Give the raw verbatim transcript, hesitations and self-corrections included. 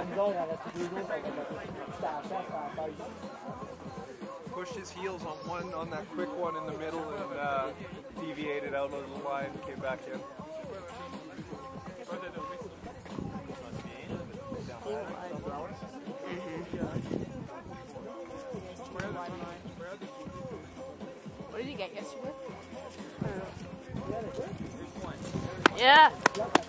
Pushed his heels on one on that quick one in the middle and uh, deviated out of the line and came back in. What did you get yesterday? Yeah.